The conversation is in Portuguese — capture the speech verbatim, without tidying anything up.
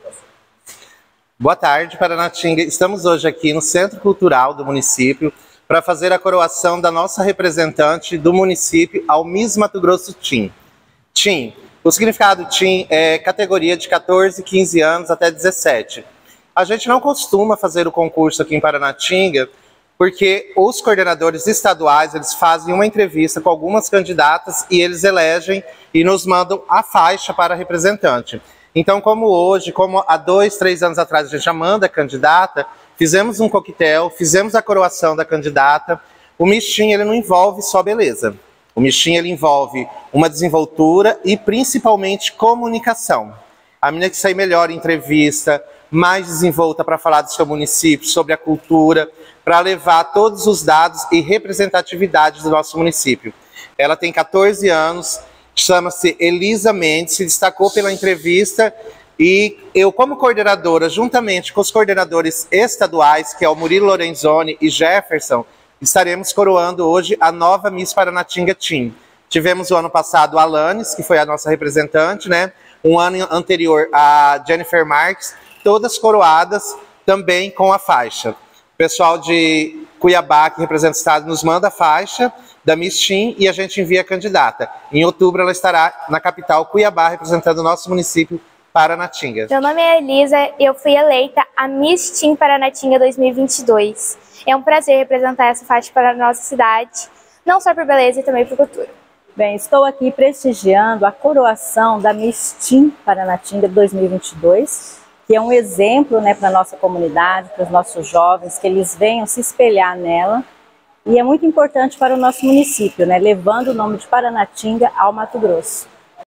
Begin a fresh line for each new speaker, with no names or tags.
Boa tarde, Paranatinga. Estamos hoje aqui no Centro Cultural do município para fazer a coroação da nossa representante do município ao Miss Mato Grosso Teen. Teen. O significado Teen é categoria de quatorze, quinze anos até dezessete. A gente não costuma fazer o concurso aqui em Paranatinga porque os coordenadores estaduais eles fazem uma entrevista com algumas candidatas e eles elegem e nos mandam a faixa para a representante. Então, como hoje, como há dois, três anos atrás a gente já manda a candidata, fizemos um coquetel, fizemos a coroação da candidata. O Miss Teen, ele não envolve só beleza. O Miss Teen, ele envolve uma desenvoltura e principalmente comunicação. A menina que sai melhor em entrevista, mais desenvolta para falar do seu município, sobre a cultura, para levar todos os dados e representatividade do nosso município. Ela tem quatorze anos, chama-se Elisa Mendes, se destacou pela entrevista e eu, como coordenadora, juntamente com os coordenadores estaduais, que é o Murilo Lorenzoni e Jefferson, estaremos coroando hoje a nova Miss Paranatinga Teen. Tivemos o ano passado a Alanis, que foi a nossa representante, né? Um ano anterior a Jennifer Marques, todas coroadas também com a faixa. O pessoal de Cuiabá, que representa o estado, nos manda a faixa da Miss Teen e a gente envia a candidata. Em outubro ela estará na capital Cuiabá, representando o nosso município, Paranatinga.
Meu nome é Elisa, eu fui eleita a Miss Teen Paranatinga dois mil e vinte e dois. É um prazer representar essa faixa para a nossa cidade, não só por beleza e também por cultura.
Bem, estou aqui prestigiando a coroação da Miss Teen Paranatinga dois mil e vinte e dois, que é um exemplo, né, para a nossa comunidade, para os nossos jovens, que eles venham se espelhar nela. E é muito importante para o nosso município, né, levando o nome de Paranatinga ao Mato Grosso.